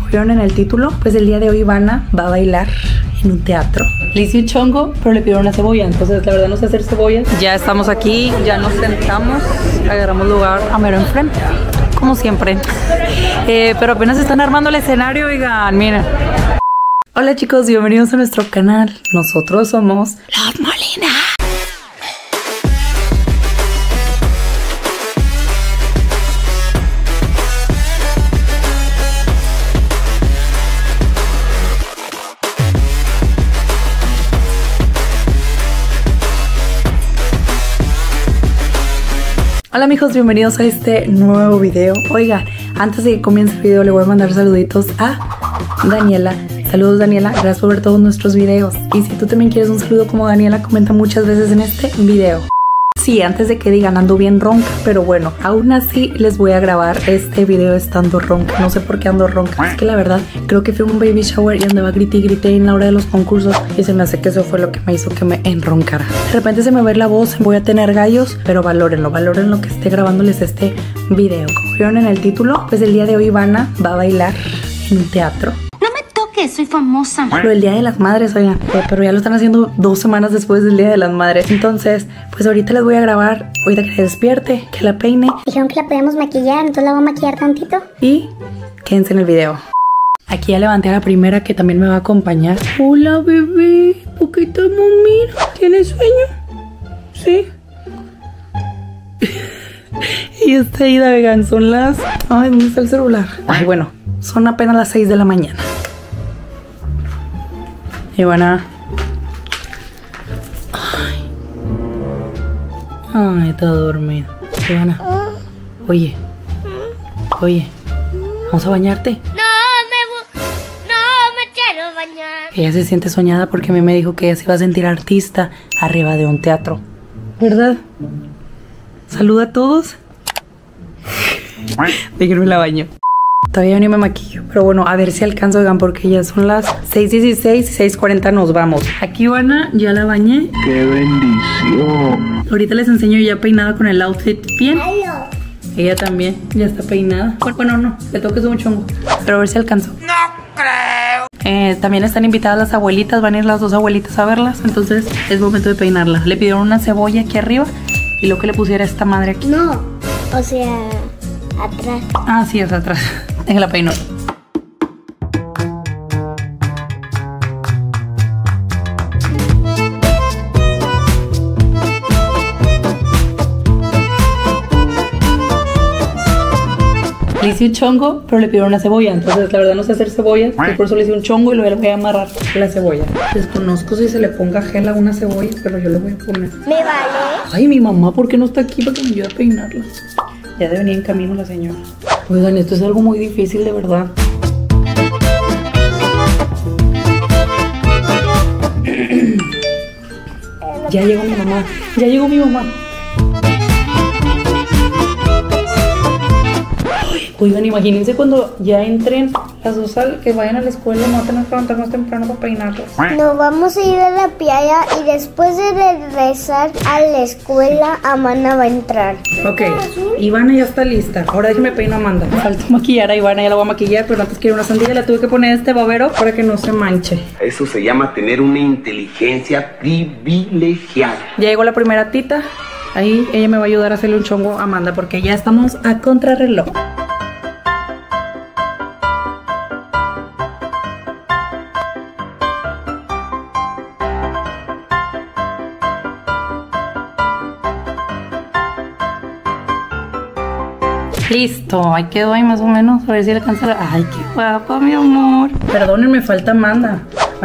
vieron en el título, pues el día de hoy Ivana va a bailar en un teatro. Le hice un chongo, pero le pidieron una cebolla, entonces la verdad no sé hacer cebollas. Ya estamos aquí, ya nos sentamos, agarramos lugar a mero enfrente, como siempre. Pero apenas están armando el escenario, oigan, miren. Hola chicos, bienvenidos a nuestro canal. Nosotros somos Los Molina. Hola amigos, bienvenidos a este nuevo video. Oigan, antes de que comience el video le voy a mandar saluditos a Daniela. Saludos Daniela, gracias por ver todos nuestros videos. Y si tú también quieres un saludo como Daniela, comenta muchas veces en este video. Sí, antes de que digan ando bien ronca, pero bueno, aún así les voy a grabar este video estando ronca. No sé por qué ando ronca, es que la verdad creo que fui a un baby shower y andaba grité y grité en la hora de los concursos y se me hace que eso fue lo que me hizo que me enroncara. De repente se me va a ir la voz, voy a tener gallos, pero valórenlo que esté grabándoles este video. Como vieron en el título, pues el día de hoy Ivana va a bailar en un teatro. Soy famosa. Pero el Día de las Madres, oigan, pero ya lo están haciendo 2 semanas después del Día de las Madres. Entonces, pues ahorita les voy a grabar, ahorita que se despierte, que la peine. Dijeron que la podíamos maquillar, entonces la voy a maquillar tantito. Y quédense en el video. Aquí ya levanté a la primera que también me va a acompañar. Hola, bebé. ¿Por qué estamos? Mira, ¿tienes sueño? Sí. Y está ida, vegan, son las... Ay, ¿dónde está el celular? Ay, bueno, son apenas las 6 de la mañana. Ivana. Ay, está dormida. Ivana. Oye. ¿Vamos a bañarte? No me quiero bañar. Ella se siente soñada porque a mí me dijo que ella se iba a sentir artista arriba de un teatro. ¿Verdad? Saluda a todos. Déjenme la baño. Todavía ni me maquillo, pero bueno, a ver si alcanzo, oigan, porque ya son las 6:16 y 6:40 nos vamos. Aquí Ivana, ya la bañé. ¡Qué bendición! Ahorita les enseño ya peinada con el outfit bien. Ella también, ya está peinada. Bueno, no, le toca un chongo, pero a ver si alcanzo. ¡No creo! También están invitadas las abuelitas, van a ir las 2 abuelitas a verlas, entonces es momento de peinarla. Le pidieron una cebolla aquí arriba y luego que le pusiera esta madre aquí. No, o sea, atrás. Ah, sí, es atrás. Déjala peino. Le hice un chongo, pero le pidieron una cebolla. Entonces, la verdad no sé hacer cebollas. Por eso le hice un chongo y luego le voy a amarrar la cebolla. Desconozco si se le ponga gel a una cebolla, pero yo le voy a poner. ¿Me vale? Ay, mi mamá, ¿por qué no está aquí para que me ayude a peinarla? Ya debe venir en camino la señora. Oigan, esto es algo muy difícil, de verdad. Ya llegó mi mamá. Oigan, imagínense cuando ya entren las dos que vayan a la escuela, no tenemos que levantar más temprano para peinarlas. Nos vamos a ir a la playa y después de regresar a la escuela, Amanda va a entrar. Ok, Ivana ya está lista. Ahora déjeme peinar a Amanda. Me falta maquillar a Ivana, ya la voy a maquillar, pero antes quiero una sandía. Le tuve que poner este babero para que no se manche. Eso se llama tener una inteligencia privilegiada. Ya llegó la primera tita. Ahí ella me va a ayudar a hacerle un chongo a Amanda porque ya estamos a contrarreloj. Listo, ahí quedó ahí más o menos, a ver si alcanza. Ay, qué guapa, mi amor. Perdónenme, falta Amanda.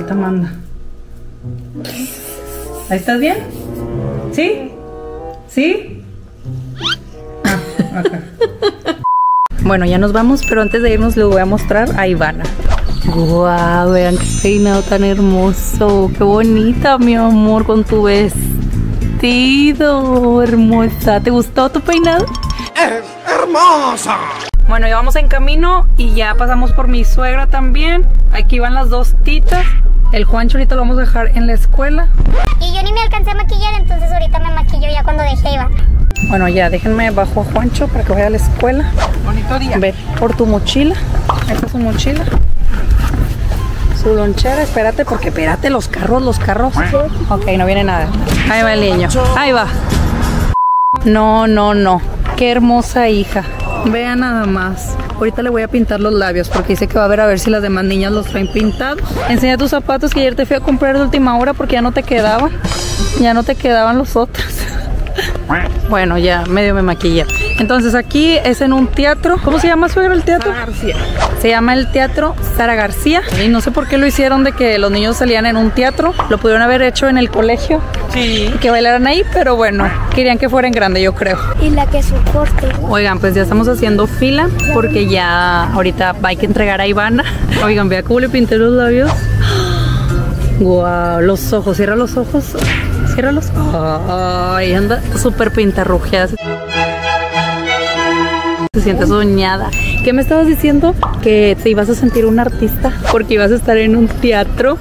¿Ahí estás bien? ¿Sí? ¿Sí? Ah, acá. Bueno, ya nos vamos, pero antes de irnos les voy a mostrar a Ivana. Guau, vean qué peinado tan hermoso. Qué bonita, mi amor, con tu vestido. Hermosa. ¿Te gustó tu peinado? ¡Es hermosa! Bueno, ya vamos en camino y ya pasamos por mi suegra también. Aquí van las 2 titas. El Juancho ahorita lo vamos a dejar en la escuela. Y yo ni me alcancé a maquillar, entonces ahorita me maquillo ya cuando dejé a Ivana. Bueno, ya, déjenme bajo a Juancho para que vaya a la escuela. Bonito día. Ve por tu mochila. Esta es su mochila. Su lonchera, espérate, porque espérate, los carros. Ok, no viene nada. Ahí va el niño. Ahí va. No. Qué hermosa hija. Vean nada más. Ahorita le voy a pintar los labios porque dice que va a ver si las demás niñas los traen pintados. Enseña tus zapatos que ayer te fui a comprar de última hora porque ya no te quedaban. Ya no te quedaban los otros. Bueno, ya medio me maquilla. Entonces aquí es en un teatro. ¿Cómo se llama, suegro, el teatro? Sara García. Se llama el Teatro Sara García. Y no sé por qué lo hicieron de que los niños salían en un teatro. Lo pudieron haber hecho en el colegio. Sí. Y que bailaran ahí, pero bueno, querían que fuera en grande, yo creo. Y la que soporte. Oigan, pues ya estamos haciendo fila porque ya ahorita hay que entregar a Ivana. Oigan, vea cómo le pinté los labios. Guau, los ojos, cierra los ojos. Ciérralos. Ay, anda súper pintarrujeada. Se siente soñada. ¿Qué me estabas diciendo? Que te ibas a sentir un artista porque ibas a estar en un teatro.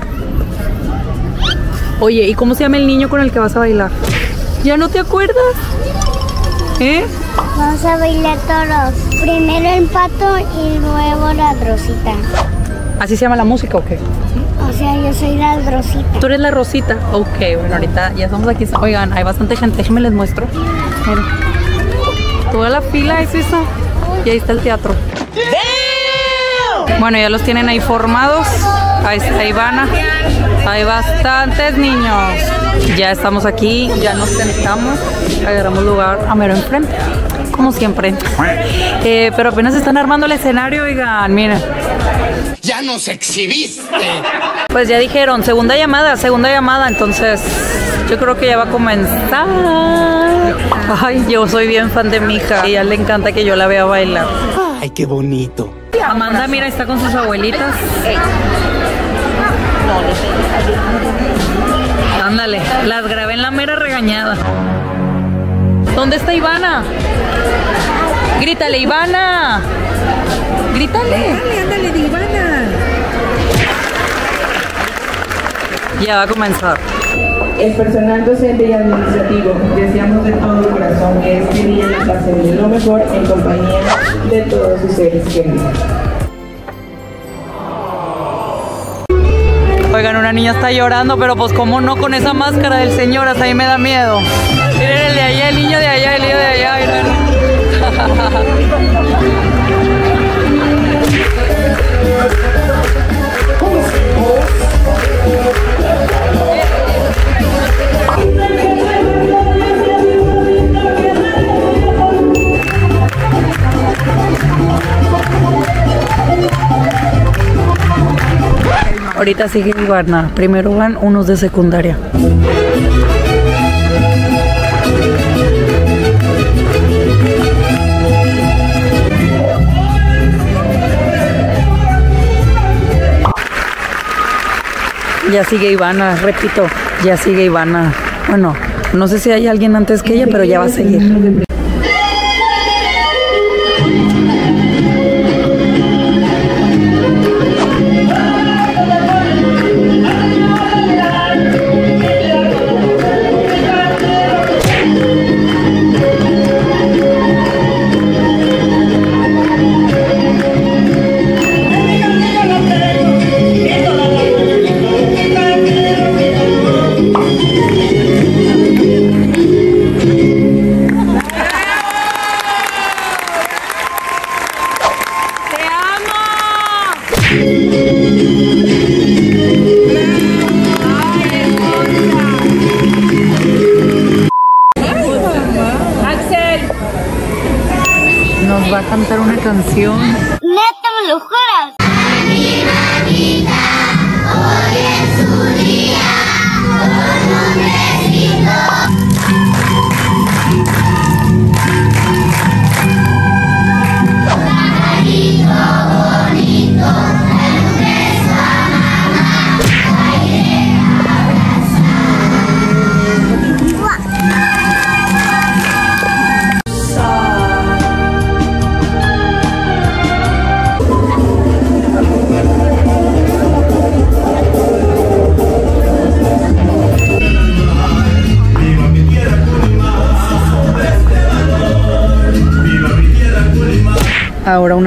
Oye, ¿y cómo se llama el niño con el que vas a bailar? ¿Ya no te acuerdas? ¿Eh? Vamos a bailar todos. Primero el pato y luego la Rosita. ¿Así se llama la música o qué? O sea, yo soy la Rosita. Tú eres la Rosita. Ok, bueno, ahorita ya estamos aquí. Oigan, hay bastante gente. Déjenme les muestro. Miren. Toda la fila es esa. Y ahí está el teatro. Bueno, ya los tienen ahí formados. Ahí está Ivana. Hay bastantes niños. Ya estamos aquí. Ya nos sentamos. Agarramos lugar a mero enfrente. Como siempre. Pero apenas están armando el escenario, oigan, miren. ¡Ya nos exhibiste! Pues ya dijeron, segunda llamada, entonces yo creo que ya va a comenzar. Ay, yo soy bien fan de mi hija. A ella le encanta que yo la vea bailar. ¡Ay, qué bonito! Amanda, mira, está con sus abuelitas. Ándale, las grabé en la mera regañada. ¿Dónde está Ivana? Grítale, Ivana. Grítale. Ándale, Ivana. Ya va a comenzar. El personal docente y administrativo deseamos de todo corazón que este día la pasen de lo mejor en compañía de todos sus seres queridos. Oigan, una niña está llorando, pero pues cómo no con esa máscara del señor, hasta ahí me da miedo. Miren el de allá, el niño de allá, el niño de allá, miren. Ahorita sigue Ivana. Primero van unos de secundaria. Ya sigue Ivana, repito, ya sigue Ivana. Bueno, no sé si hay alguien antes que ella, pero ya va a seguir. Nos va a cantar una canción. ¡Neta, me lo juras! Hoy es su día, con un besito.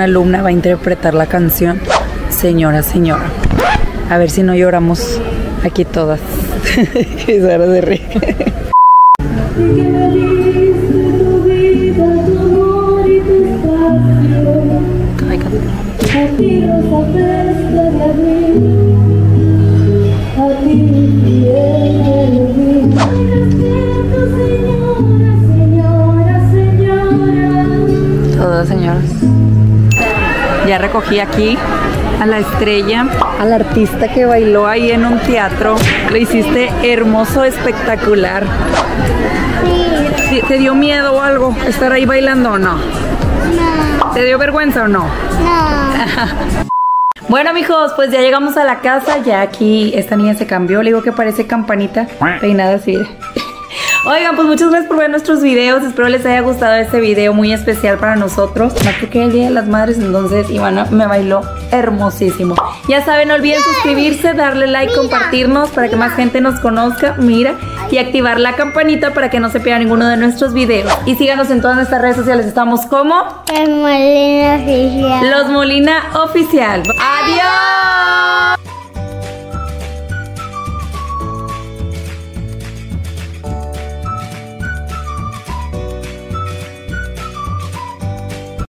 una alumna va a interpretar la canción Señora, Señora. A ver si no lloramos aquí todas. Que Sara se ríe. Todas señoras. Ya recogí aquí a la estrella, al artista que bailó ahí en un teatro. Lo hiciste hermoso, espectacular. Sí. ¿Te dio miedo o algo estar ahí bailando o no? No. ¿Te dio vergüenza o no? No. Bueno, amigos, pues ya llegamos a la casa. Ya aquí esta niña se cambió. Le digo que parece campanita peinada así. Oigan, pues muchas gracias por ver nuestros videos. Espero les haya gustado este video muy especial para nosotros. Más porque el Día de las Madres, entonces Ivana me bailó hermosísimo. Ya saben, no olviden suscribirse, darle like, compartirnos para que más gente nos conozca. Mira, y activar la campanita para que no se pierda ninguno de nuestros videos. Y síganos en todas nuestras redes sociales. Estamos como Los Molina Oficial. Los Molina Oficial. ¡Adiós!